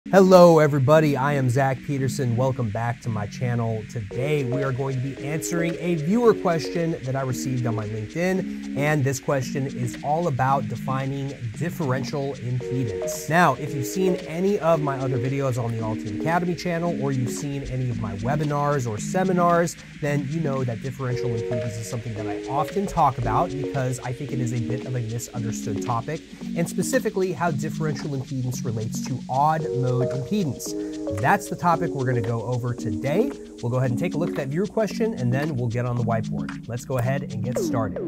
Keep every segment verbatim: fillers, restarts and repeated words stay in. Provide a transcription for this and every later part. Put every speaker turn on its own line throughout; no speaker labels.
Hello everybody, I am Zach Peterson. Welcome back to my channel. Today we are going to be answering a viewer question that I received on my LinkedIn, and this question is all about defining differential impedance. Now, if you've seen any of my other videos on the Altium Academy channel, or you've seen any of my webinars or seminars, then you know that differential impedance is something that I often talk about because I think it is a bit of a misunderstood topic, and specifically how differential impedance relates to odd mode impedance. That's the topic we're going to go over today. We'll go ahead and take a look at that viewer question, and then we'll get on the whiteboard. Let's go ahead and get started.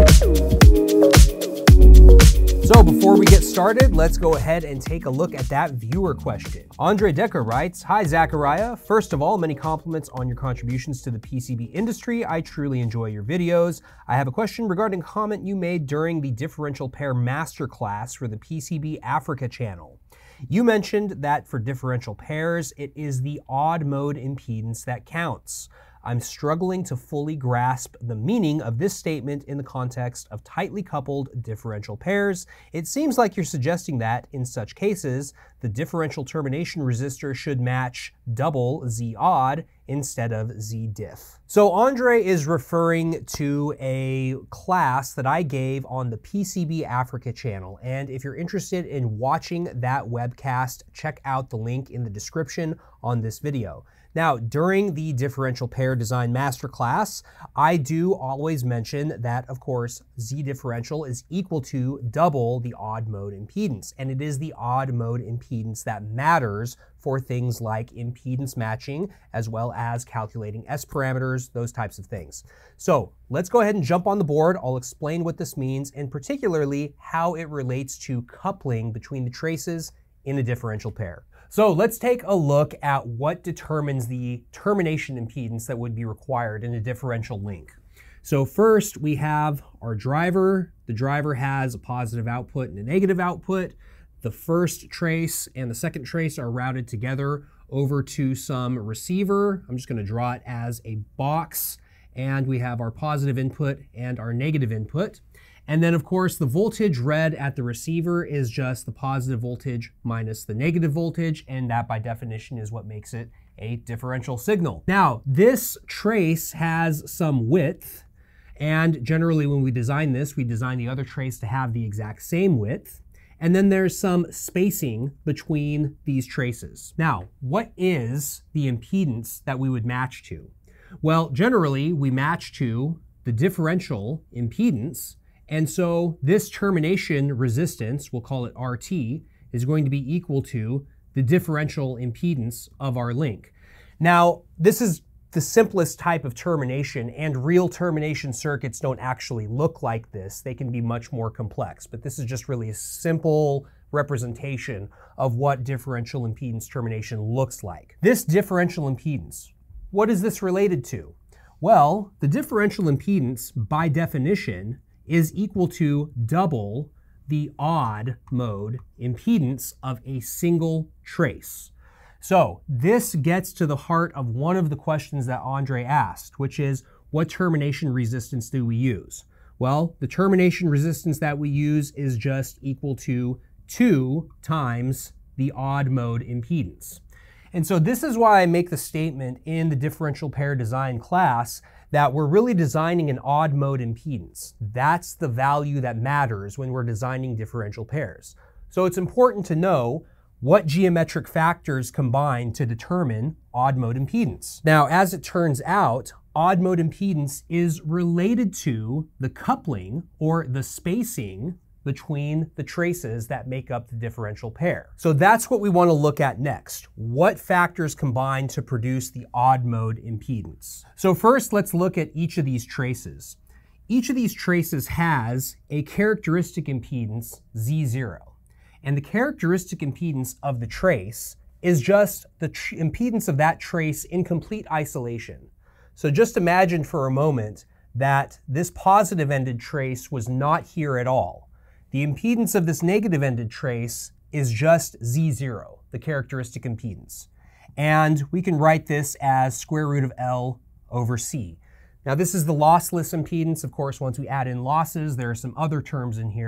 So before we get started, let's go ahead and take a look at that viewer question. Andre Decker writes, "Hi Zachariah. First of all, many compliments on your contributions to the P C B industry. I truly enjoy your videos. I have a question regarding a comment you made during the differential pair masterclass for the P C B Africa channel. You mentioned that for differential pairs, it is the odd mode impedance that counts. I'm struggling to fully grasp the meaning of this statement in the context of tightly coupled differential pairs. It seems like you're suggesting that, in such cases, the differential termination resistor should match double Z odd instead of Z diff." So Andre is referring to a class that I gave on the P C B Africa channel, and if you're interested in watching that webcast, check out the link in the description on this video. Now, during the differential pair design masterclass, I do always mention that, of course, Z differential is equal to double the odd mode impedance, and it is the odd mode impedance that matters for things like impedance matching, as well as calculating S parameters, those types of things. So let's go ahead and jump on the board. I'll explain what this means, and particularly how it relates to coupling between the traces in a differential pair. So let's take a look at what determines the termination impedance that would be required in a differential link. So first we have our driver. The driver has a positive output and a negative output. The first trace and the second trace are routed together over to some receiver. I'm just going to draw it as a box, and we have our positive input and our negative input. And then, of course, the voltage read at the receiver is just the positive voltage minus the negative voltage, and that by definition is what makes it a differential signal. Now, this trace has some width, and generally when we design this, we design the other trace to have the exact same width. And then there's some spacing between these traces. Now, what is the impedance that we would match to? Well, generally, we match to the differential impedance. And so this termination resistance, we'll call it R T, is going to be equal to the differential impedance of our link. Now, this is the simplest type of termination, and real termination circuits don't actually look like this. They can be much more complex, but this is just really a simple representation of what differential impedance termination looks like. This differential impedance, what is this related to? Well, the differential impedance, by definition, is equal to double the odd mode impedance of a single trace. So this gets to the heart of one of the questions that Andre asked, which is, what termination resistance do we use? Well, the termination resistance that we use is just equal to two times the odd mode impedance. And so this is why I make the statement in the differential pair design class that we're really designing an odd mode impedance. That's the value that matters when we're designing differential pairs. So it's important to know what geometric factors combine to determine odd mode impedance. Now, as it turns out, odd mode impedance is related to the coupling or the spacing between the traces that make up the differential pair. So that's what we want to look at next. What factors combine to produce the odd mode impedance? So first, let's look at each of these traces. Each of these traces has a characteristic impedance Z zero. And the characteristic impedance of the trace is just the impedance of that trace in complete isolation. So just imagine for a moment that this positive-ended trace was not here at all. The impedance of this negative-ended trace is just Z zero, the characteristic impedance. And we can write this as square root of L over C. Now this is the lossless impedance. Of course, once we add in losses, there are some other terms in here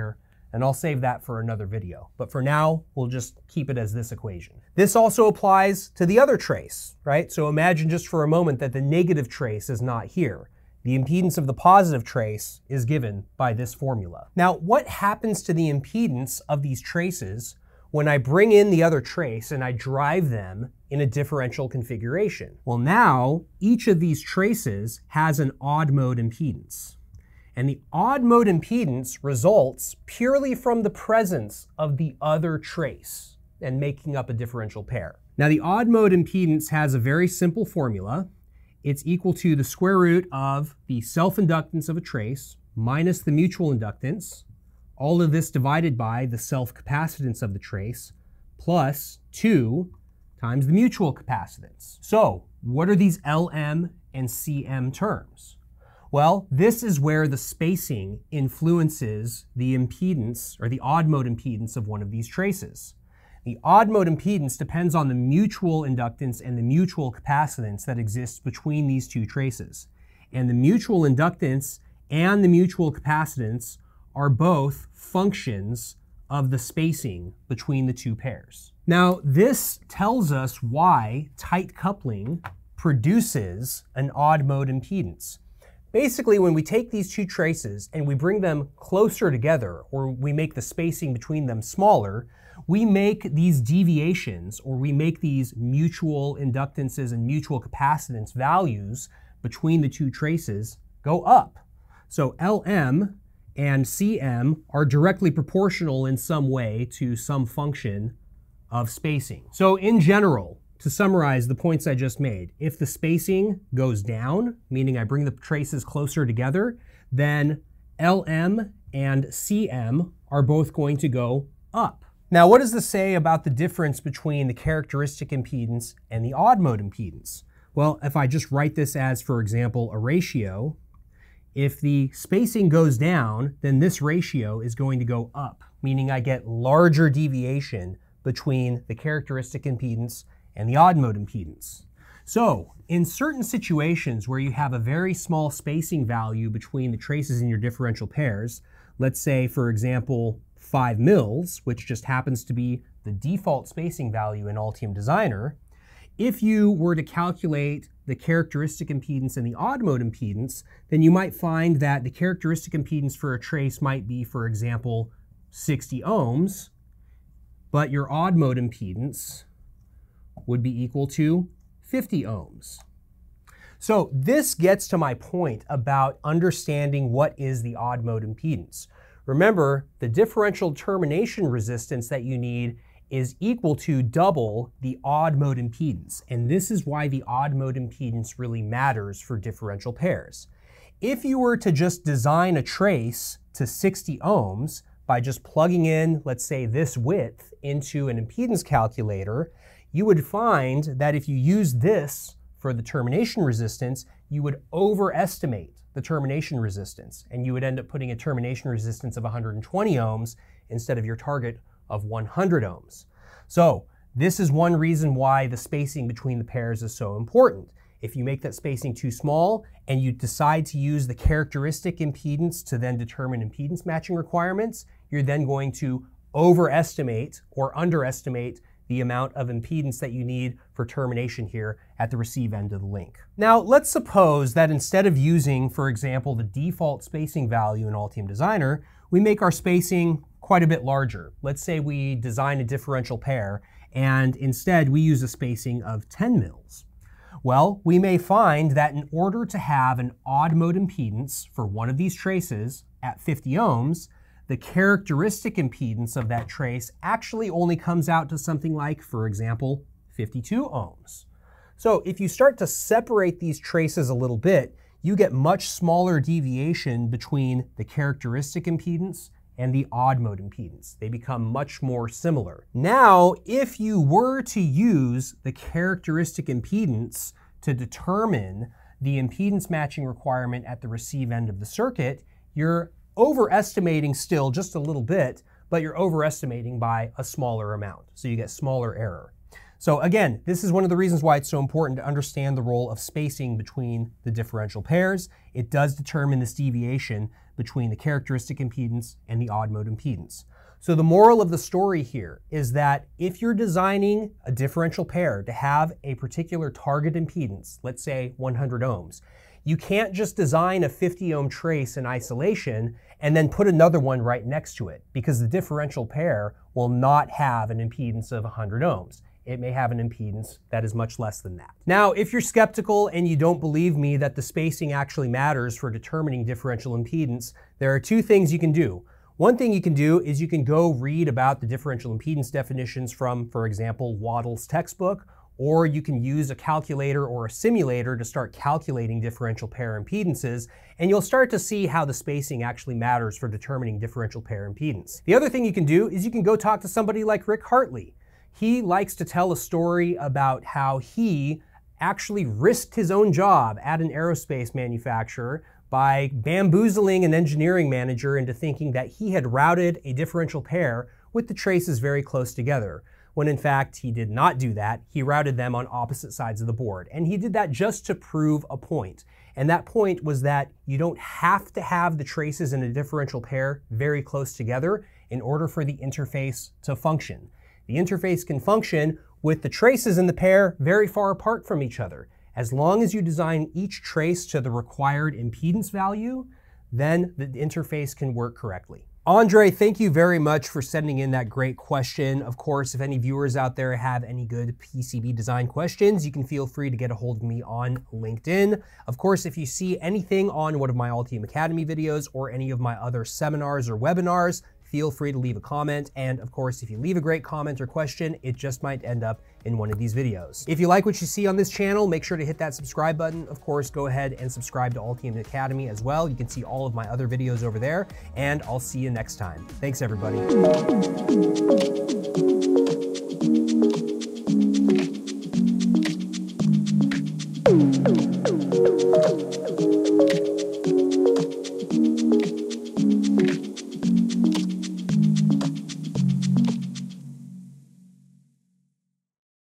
And I'll save that for another video. But for now, we'll just keep it as this equation. This also applies to the other trace, right? So imagine just for a moment that the negative trace is not here. The impedance of the positive trace is given by this formula. Now, what happens to the impedance of these traces when I bring in the other trace and I drive them in a differential configuration? Well, now each of these traces has an odd mode impedance. And the odd mode impedance results purely from the presence of the other trace and making up a differential pair. Now, the odd mode impedance has a very simple formula. It's equal to the square root of the self-inductance of a trace minus the mutual inductance, all of this divided by the self-capacitance of the trace, plus two times the mutual capacitance. So what are these L M and C M terms? Well, this is where the spacing influences the impedance, or the odd mode impedance of one of these traces. The odd mode impedance depends on the mutual inductance and the mutual capacitance that exists between these two traces. And the mutual inductance and the mutual capacitance are both functions of the spacing between the two pairs. Now, this tells us why tight coupling produces an odd mode impedance. Basically, when we take these two traces and we bring them closer together, or we make the spacing between them smaller, we make these deviations, or we make these mutual inductances and mutual capacitance values between the two traces go up. So L M and C M are directly proportional in some way to some function of spacing. So in general, to summarize the points I just made, if the spacing goes down, meaning I bring the traces closer together, then L M and C M are both going to go up. Now, what does this say about the difference between the characteristic impedance and the odd mode impedance? Well, if I just write this as, for example, a ratio, if the spacing goes down, then this ratio is going to go up, meaning I get larger deviation between the characteristic impedance and the odd mode impedance. So in certain situations where you have a very small spacing value between the traces in your differential pairs, let's say, for example, five mils, which just happens to be the default spacing value in Altium Designer, if you were to calculate the characteristic impedance and the odd mode impedance, then you might find that the characteristic impedance for a trace might be, for example, sixty ohms, but your odd mode impedance would be equal to fifty ohms. So this gets to my point about understanding what is the odd mode impedance. Remember, the differential termination resistance that you need is equal to double the odd mode impedance. And this is why the odd mode impedance really matters for differential pairs. If you were to just design a trace to sixty ohms by just plugging in, let's say, this width into an impedance calculator, you would find that if you use this for the termination resistance, you would overestimate the termination resistance, and you would end up putting a termination resistance of one hundred twenty ohms instead of your target of one hundred ohms. So this is one reason why the spacing between the pairs is so important. If you make that spacing too small and you decide to use the characteristic impedance to then determine impedance matching requirements, you're then going to overestimate or underestimate the amount of impedance that you need for termination here at the receive end of the link. Now, let's suppose that instead of using, for example, the default spacing value in Altium Designer, we make our spacing quite a bit larger. Let's say we design a differential pair, and instead we use a spacing of ten mils. Well, we may find that in order to have an odd mode impedance for one of these traces at fifty ohms, the characteristic impedance of that trace actually only comes out to something like, for example, fifty-two ohms. So if you start to separate these traces a little bit, you get much smaller deviation between the characteristic impedance and the odd mode impedance. They become much more similar. Now, if you were to use the characteristic impedance to determine the impedance matching requirement at the receive end of the circuit, you're overestimating still just a little bit, but you're overestimating by a smaller amount. So you get smaller error. So again, this is one of the reasons why it's so important to understand the role of spacing between the differential pairs. It does determine this deviation between the characteristic impedance and the odd mode impedance. So the moral of the story here is that if you're designing a differential pair to have a particular target impedance, let's say one hundred ohms, you can't just design a fifty ohm trace in isolation and then put another one right next to it, because the differential pair will not have an impedance of one hundred ohms. It may have an impedance that is much less than that. Now, if you're skeptical and you don't believe me that the spacing actually matters for determining differential impedance, there are two things you can do. One thing you can do is you can go read about the differential impedance definitions from, for example, Waddell's textbook, or you can use a calculator or a simulator to start calculating differential pair impedances, and you'll start to see how the spacing actually matters for determining differential pair impedance. The other thing you can do is you can go talk to somebody like Rick Hartley. He likes to tell a story about how he actually risked his own job at an aerospace manufacturer by bamboozling an engineering manager into thinking that he had routed a differential pair with the traces very close together, when in fact he did not do that. He routed them on opposite sides of the board. And he did that just to prove a point. And that point was that you don't have to have the traces in a differential pair very close together in order for the interface to function. The interface can function with the traces in the pair very far apart from each other. As long as you design each trace to the required impedance value, then the interface can work correctly. Andre, thank you very much for sending in that great question. Of course, if any viewers out there have any good P C B design questions, you can feel free to get a hold of me on LinkedIn. Of course, if you see anything on one of my Altium Academy videos or any of my other seminars or webinars, feel free to leave a comment. And of course, if you leave a great comment or question, it just might end up in one of these videos. If you like what you see on this channel, make sure to hit that subscribe button. Of course, go ahead and subscribe to Altium Academy as well. You can see all of my other videos over there, and I'll see you next time. Thanks, everybody.